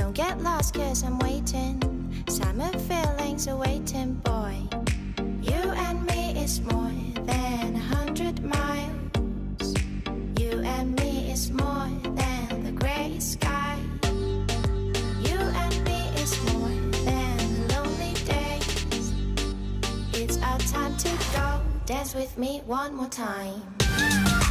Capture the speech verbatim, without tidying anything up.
Don't get lost cause I'm waiting. Summer feelings are waiting, boy. You and me is more than a hundred miles. You and me is more than the grey sky. You and me is more than lonely days. It's our time to go. Dance with me one more time.